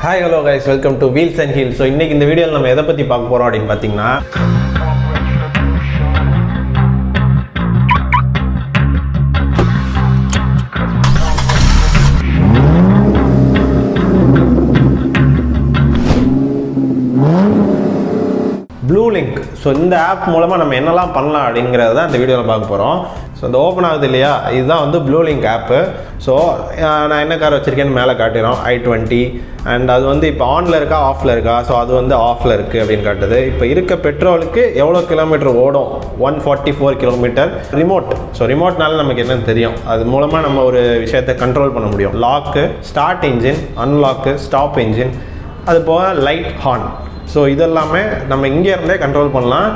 Hi, hello guys, welcome to Wheels and Heels. So இன்னைக்கு இந்த வீடியோல நம்ம எதை பத்தி பார்க்க போறோம் அப்படினு பாத்தீங்கன்னா Blue Link. So இந்த ஆப் மூலமா நம்ம என்னலாம் பண்ணலாம் அப்படிங்கறத தான் இந்த வீடியோல பார்க்க போறோம். So இந்த ஓபன் ஆகுது இல்லையா, இதுதான் வந்து Blue Link ஆப். So நான் என்ன கார் வச்சிருக்கேன்னு மேலே காட்டுறோம் i20 and அது வந்து இப்போ ஆன்ல இருக்கா ஆஃப்ல இருக்கா. ஸோ அது வந்து ஆஃப்ல இருக்கு அப்படின்னு காட்டுது. இப்போ இருக்க பெட்ரோலுக்கு எவ்வளோ கிலோமீட்டர் ஓடும், 144 கிலோமீட்டர். ரிமோட், ஸோ ரிமோட்னால நமக்கு என்னன்னு தெரியும், அது மூலமாக நம்ம ஒரு விஷயத்தை கண்ட்ரோல் பண்ண முடியும். Lock, start engine, unlock, stop engine, அது போக லைட், ஹார்ன். ஸோ இதெல்லாமே நம்ம இங்கே இருந்தே கண்ட்ரோல் பண்ணலாம்.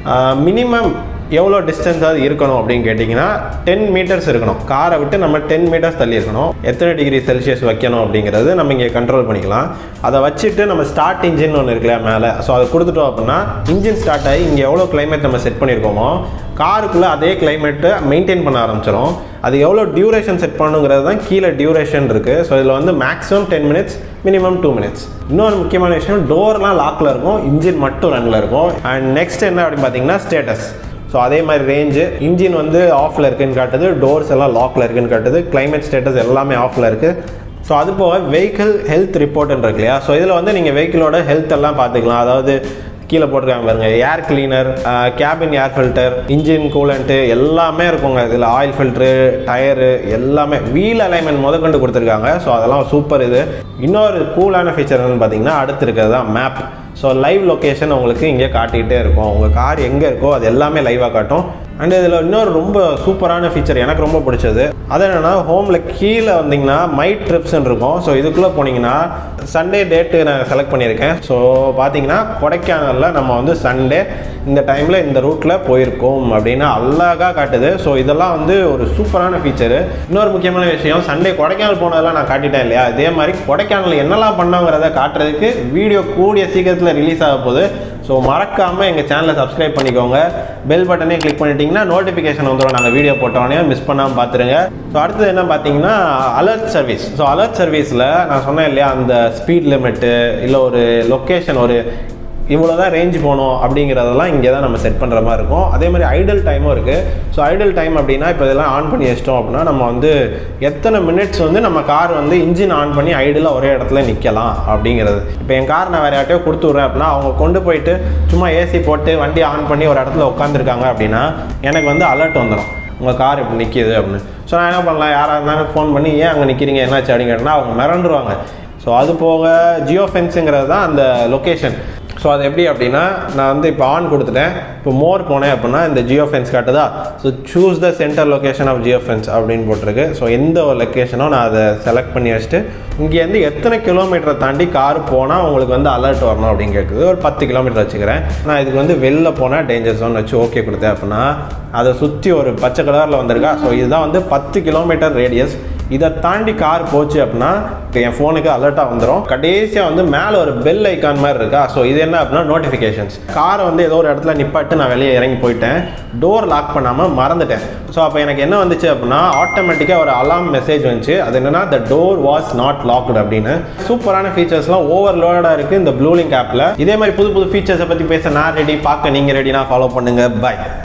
மினிமம் எவ்வளோ டிஸ்டன்ஸாவது இருக்கணும் அப்படின்னு கேட்டிங்கன்னா 10 மீட்டர்ஸ் இருக்கணும். காரை விட்டு நம்ம 10 மீட்டர்ஸ் தள்ளி இருக்கணும். எத்தனை டிகிரி செல்சியஸ் வைக்கணும் அப்படிங்கிறது நம்ம இங்கே கண்ட்ரோல் பண்ணிக்கலாம். அதை வச்சுட்டு நம்ம ஸ்டார்ட் இன்ஜின் ஒன்று இருக்குல்லையா மேலே, ஸோ அதை கொடுத்துட்டோம் அப்படின்னா இன்ஜின் ஸ்டார்ட் ஆகி இங்கே எவ்வளோ கிளைமேட் நம்ம செட் பண்ணியிருக்கோமோ காருக்குள்ளே அதே கிளைமேட்டை மெயின்டைன் பண்ண ஆரம்பிச்சிடும். அது எவ்வளோ டியூரேஷன் செட் பண்ணுங்கிறது தான் கீழே டியூரேஷன் இருக்குது. ஸோ இதில் வந்து மேக்ஸிமம் 10 மினிட்ஸ், மினிமம் 2 மினிட்ஸ். இன்னொரு முக்கியமான விஷயம், டோர்லாம் லாக்கில் இருக்கும், இன்ஜின் மட்டும் ரன்னில் இருக்கும். அண்ட் நெக்ஸ்ட் என்ன அப்படின்னு பார்த்தீங்கன்னா ஸ்டேட்டஸ். ஸோ அதே மாதிரி ரேஞ்சு, இன்ஜின் வந்து ஆஃபில் இருக்குன்னு காட்டுது, டோர்ஸ் எல்லாம் லாக்கில் இருக்குன்னு காட்டுது, கிளைமேட் ஸ்டேட்டஸ் எல்லாமே ஆஃபில் இருக்குது. ஸோ அது போக வெஹிக்கிள் ஹெல்த் ரிப்போர்ட்னு இருக்கு இல்லையா, ஸோ இதில் வந்து நீங்கள் வெஹிக்கிளோட ஹெல்த் எல்லாம் பார்த்துக்கலாம். அதாவது கீழே போட்டிருக்காங்க பாருங்க, air cleaner, cabin air filter, engine coolant எல்லாமே இருக்குங்க இதில். ஆயில் ஃபில்ட்ரு, டயரு எல்லாமே, வீல் அலைன்மெண்ட் முதற்கொண்டு கொடுத்துருக்காங்க. ஸோ அதெல்லாம் சூப்பர். இது இன்னொரு கூலான ஃபீச்சர் என்னன்னு பார்த்தீங்கன்னா அடுத்து இருக்கிறது தான் மேப். ஸோ லைவ் லொக்கேஷன் உங்களுக்கு இங்கே காட்டிகிட்டே இருக்கும். உங்கள் கார் எங்கே இருக்கோ அது எல்லாமே லைவாக காட்டும். அண்ட் இதில் இன்னொரு ரொம்ப சூப்பரான ஃபீச்சர் எனக்கு ரொம்ப பிடிச்சது, அது என்னென்னா ஹோமில் கீழே வந்தீங்கன்னா மை ட்ரிப்ஸ்ன்னு இருக்கும். ஸோ இதுக்குள்ளே போனீங்கன்னா சண்டே டேட்டு நான் செலக்ட் பண்ணியிருக்கேன். ஸோ பார்த்தீங்கன்னா கொடைக்கானலில் நம்ம வந்து சண்டே இந்த டைமில் இந்த ரூட்டில் போயிருக்கோம் அப்படின்னு அழகாக காட்டுது. ஸோ இதெல்லாம் வந்து ஒரு சூப்பரான ஃபீச்சரு. இன்னொரு முக்கியமான விஷயம், சண்டே கொடைக்கானல் போனதெல்லாம் நான் காட்டிட்டேன் இல்லையா, இதே மாதிரி கொடைக்கானல் என்னெல்லாம் பண்ணோங்கிறத காட்டுறதுக்கு வீடியோ கூடிய சீக்கிரத்தில் ரிலீஸ் ஆக போகுது. ஸோ மறக்காமல் எங்கள் சேனலை சப்ஸ்கிரைப் பண்ணிக்கோங்க, பெல் பட்டனே கிளிக் பண்ணிட்டீங்கன்னா நோட்டிஃபிகேஷன் வந்துடும், நாங்கள் வீடியோ போட்டோன்னே மிஸ் பண்ணாமல் பார்த்துருங்க. ஸோ அடுத்தது என்ன பார்த்தீங்கன்னா அலர்ட் சர்வீஸ். ஸோ அலர்ட் சர்வீஸில் நான் சொன்னேன் இல்லையா, அந்த ஸ்பீட் லிமிட்டு இல்லை ஒரு லொக்கேஷன், ஒரு இவ்வளோ தான் ரேஞ்ச் போகணும் அப்படிங்கிறதெல்லாம் இங்கே தான் நம்ம செட் பண்ணுற மாதிரி இருக்கும். அதே மாதிரி ஐடல் டைமும் இருக்குது. ஸோ ஐடல் டைம் அப்படின்னா இப்போ இதெல்லாம் ஆன் பண்ணி வச்சிட்டோம் அப்படின்னா நம்ம வந்து எத்தனை மினிட்ஸ் வந்து நம்ம கார் வந்து இன்ஜின் ஆன் பண்ணி ஐடலாக ஒரே இடத்துல நிற்கலாம் அப்படிங்கிறது. இப்போ என் கார் நான் வேறு யார்ட்டையோ கொடுத்து விட்றேன் அப்படின்னா அவங்க கொண்டு போயிட்டு சும்மா ஏசி போட்டு வண்டி ஆன் பண்ணி ஒரு இடத்துல உட்காந்துருக்காங்க அப்படின்னா எனக்கு வந்து அலர்ட் வந்துடும், உங்கள் கார் இப்படி நிற்கிது அப்படின்னு. ஸோ நான் என்ன பண்ணலாம், யாராக இருந்தாலும் ஃபோன் பண்ணி ஏன் அங்கே நிற்கிறீங்க என்னாச்சு அப்படின்னு கேட்டால் அவங்க மிரண்டுருவாங்க. ஸோ அது போக ஜியோ ஃபென்ஸுங்கிறது தான் அந்த லொக்கேஷன். ஸோ அது எப்படி அப்படின்னா நான் வந்து இப்போ ஆன் கொடுத்துட்டேன், இப்போ மோர் போனேன் அப்படின்னா இந்த ஜியோ ஃபென்ஸ் காட்டுதா. So choose the centre location of geo fence அப்படின்னு போட்டிருக்கு. ஸோ எந்த ஒரு லொக்கேஷனோ நான் அதை செலக்ட் பண்ணி வச்சுட்டு இங்கேருந்து எத்தனை கிலோமீட்டரை தாண்டி கார் போனால் உங்களுக்கு வந்து அலர்ட் வரணும் அப்படின்னு கேட்குது. ஒரு 10 கிலோமீட்டர் வச்சுக்கிறேன். நான் இதுக்கு வந்து வெளில போனால் டேஞ்சர் ஜோன் வச்சு ஓகே கொடுத்தேன் அப்படின்னா அதை சுற்றி ஒரு பச்சை கலரில் வந்திருக்கா. ஸோ இதுதான் வந்து 10 கிலோமீட்டர் ரேடியஸ். இதை தாண்டி கார் போச்சு அப்படின்னா என் ஃபோனுக்கு அலர்ட்டாக வந்துடும். கடைசியாக வந்து மேலே ஒரு பெல் ஐக்கான் மாதிரி இருக்கா. ஸோ இது என்ன அப்படின்னா நோட்டிஃபிகேஷன்ஸ். காரை வந்து ஏதோ ஒரு இடத்துல நிப்பாட்டு நான் வெளியே இறங்கி போயிட்டேன், டோர் லாக் பண்ணாமல் மறந்துட்டேன். ஸோ அப்போ எனக்கு என்ன வந்துச்சு அப்படின்னா ஆட்டோமேட்டிக்காக ஒரு அலாம் மெசேஜ் வந்துச்சு, அது என்னன்னா the door was not locked அப்படின்னு. சூப்பரான ஃபீச்சர்ஸ்லாம் ஓவர்லோடாக இருக்குது இந்த ப்ளூ லிங்க் ஆப்பில். இதே மாதிரி புது புது ஃபீச்சர்ஸை பற்றி பேச நான் ரெடி, பார்க்க நீங்கள் ரெடினா ஃபாலோ பண்ணுங்கள். பை.